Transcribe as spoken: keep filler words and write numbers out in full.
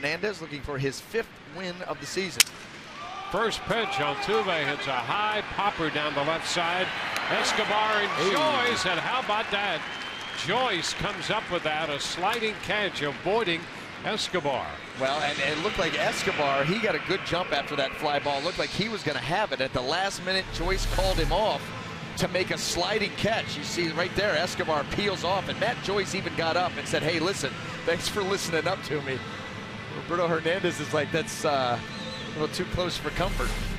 Hernandez looking for his fifth win of the season. First pitch, Altuve hits a high popper down the left side. Escobar and hey. Joyce, and how about that? Joyce comes up with that, a sliding catch, avoiding Escobar. Well, and, and it looked like Escobar, he got a good jump after that fly ball. Looked like he was going to have it. At the last minute, Joyce called him off to make a sliding catch. You see right there, Escobar peels off, and Matt Joyce even got up and said, hey, listen, thanks for listening up to me. Roberto Hernandez is like, that's uh, a little too close for comfort.